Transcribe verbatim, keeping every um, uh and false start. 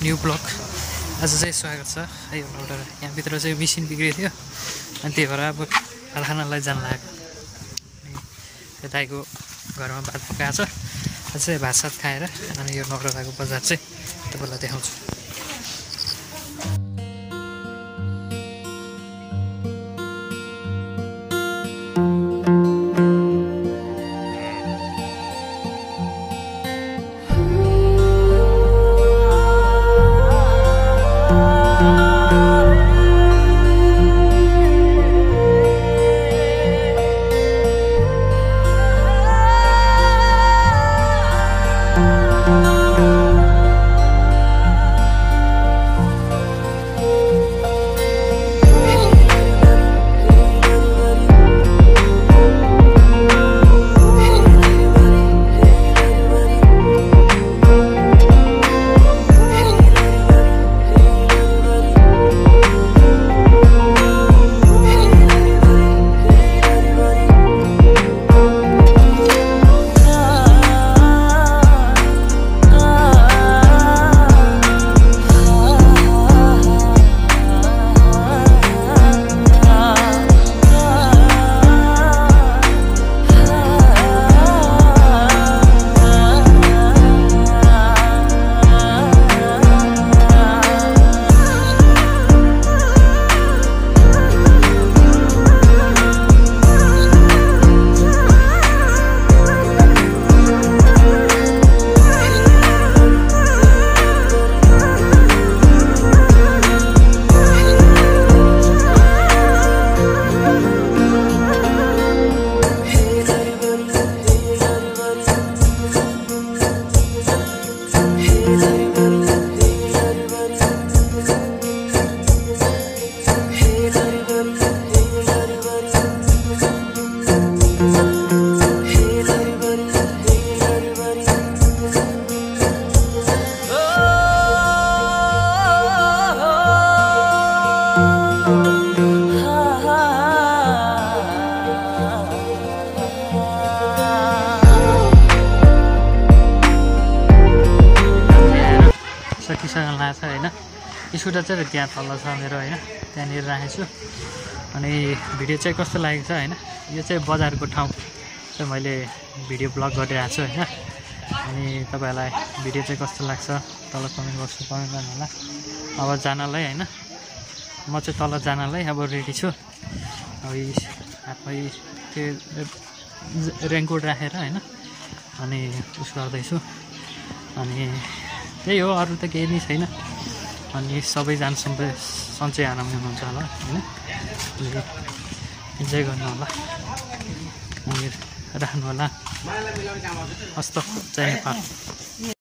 New blog आज चाहिँ स्वागत छ है। एउटा यहाँभित्र चाहिँ मिसिन बिग्रेको थियो अनि त्यही भएर अब कारखानालाई जान लाग्यो। त्यो दाइको घरमा भात पकाएको छ। आज चाहिँ भात सात खाएर अनि यो नौरडाको बजार चाहिँ तपाईँलाई देखाउँछु। सकिसक्न लाग्छ होइन। स्कुटर चाहिँ त्यहाँ तल छ मेरो होइन, त्यहाँनिर राखेको छु। अनि भिडियो चाहिँ कस्तो लागेको छ होइन, यो चाहिँ बजारको ठाउँ चाहिँ मैले भिडियो ब्लग गरिरहेको छु होइन। अनि तपाईँहरूलाई भिडियो चाहिँ कस्तो लाग्छ तल कमेन्ट बक्समा कमेन्ट गर्नु होला। अब जानलाई होइन, म चाहिँ तल जानलाई अब रेडी छु। अब हातमै त्यो रेनकोट राखेर होइन अनि उस गर्दैछु। अनि त्यही हो, अरू त केही नै छैन। अनि सबैजना सबै सन्चै आराम हुनुहुन्छ होला होइन, इन्जोय गर्नु होला, राख्नु होला। हस्त जय नेपाल।